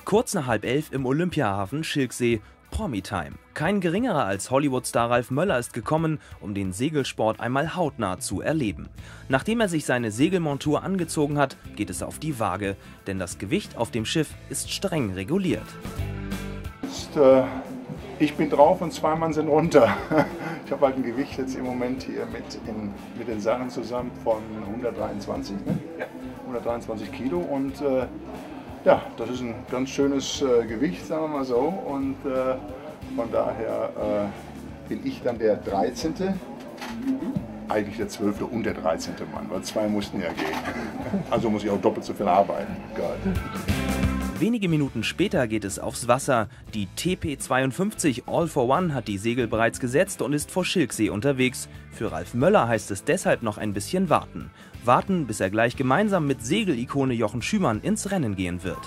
Kurz nach 10:30 im Olympiahafen Schilksee. Promi-Time. Kein geringerer als Hollywood-Star Ralf Möller ist gekommen, um den Segelsport einmal hautnah zu erleben. Nachdem er sich seine Segelmontur angezogen hat, geht es auf die Waage, denn das Gewicht auf dem Schiff ist streng reguliert. Ich bin drauf und 2 Mann sind runter. Ich habe halt ein Gewicht jetzt im Moment hier mit den Sachen zusammen von 123, ne? Ja. 123 Kilo und ja, das ist ein ganz schönes Gewicht, sagen wir mal so. Und von daher bin ich dann der 13. Eigentlich der 12. und der 13. Mann, weil 2 mussten ja gehen. Also muss ich auch doppelt so viel arbeiten. Gott. Wenige Minuten später geht es aufs Wasser. Die TP52 All for One hat die Segel bereits gesetzt und ist vor Schilksee unterwegs. Für Ralf Möller heißt es deshalb noch ein bisschen warten. Warten, bis er gleich gemeinsam mit Segelikone Jochen Schümann ins Rennen gehen wird.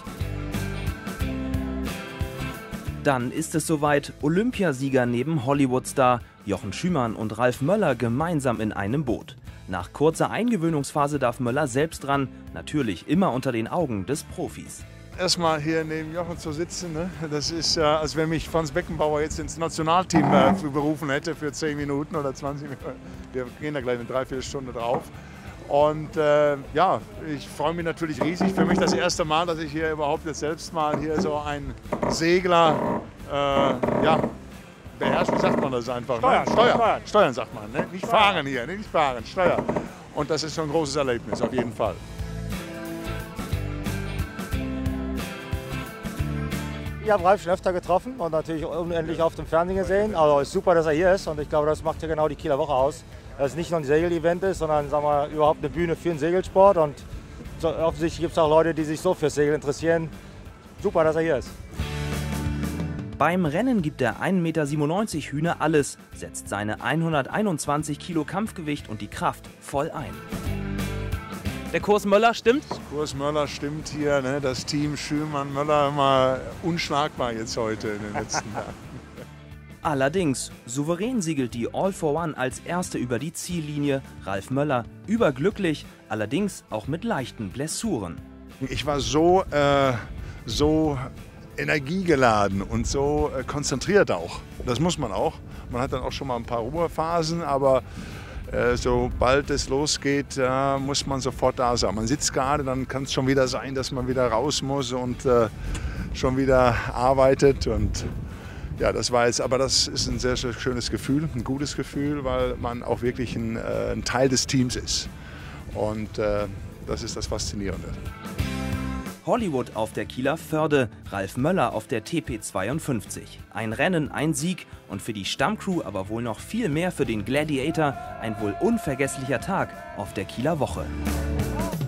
Dann ist es soweit, Olympiasieger neben Hollywood-Star Jochen Schümann und Ralf Möller gemeinsam in einem Boot. Nach kurzer Eingewöhnungsphase darf Möller selbst ran, natürlich immer unter den Augen des Profis. Erstmal hier neben Jochen zu sitzen, ne? Das ist ja, als wenn mich Franz Beckenbauer jetzt ins Nationalteam berufen hätte für 10 Minuten oder 20 Minuten. Wir gehen da gleich eine Dreiviertelstunde drauf. Und ja, ich freue mich natürlich riesig. Für mich das erste Mal, dass ich hier überhaupt jetzt selbst mal hier so einen Segler ja, beherrscht. Wie sagt man das einfach? Steuern sagt man, ne? Nicht fahren hier, nicht fahren, steuern. Und das ist schon ein großes Erlebnis, auf jeden Fall. Ich habe Ralf schon öfter getroffen und natürlich unendlich auf dem Fernsehen gesehen. Also es ist super, dass er hier ist und ich glaube, das macht ja genau die Kieler Woche aus. Dass es nicht nur ein Segel-Event ist, sondern sagen wir, überhaupt eine Bühne für den Segelsport. Und so, offensichtlich gibt es auch Leute, die sich so fürs Segel interessieren. Super, dass er hier ist. Beim Rennen gibt der 1,97 Meter Hühner alles, setzt seine 121 Kilo Kampfgewicht und die Kraft voll ein. Der Kurs Möller stimmt? Der Kurs Möller stimmt hier, ne? Das Team Schümann-Möller immer unschlagbar jetzt heute in den letzten Jahren. Allerdings, souverän segelt die All for One als erste über die Ziellinie. Ralf Möller überglücklich, allerdings auch mit leichten Blessuren. Ich war so energiegeladen und so konzentriert auch. Das muss man auch. Man hat dann auch schon mal ein paar Ruhephasen, aber sobald es losgeht, muss man sofort da sein. Man sitzt gerade, dann kann es schon wieder sein, dass man wieder raus muss und schon wieder arbeitet. Und ja, das war jetzt, aber das ist ein sehr schönes Gefühl, ein gutes Gefühl, weil man auch wirklich ein Teil des Teams ist. Und das ist das Faszinierende. Hollywood auf der Kieler Förde, Ralf Möller auf der TP52. Ein Rennen, ein Sieg und für die Stammcrew, aber wohl noch viel mehr für den Gladiator, ein wohl unvergesslicher Tag auf der Kieler Woche.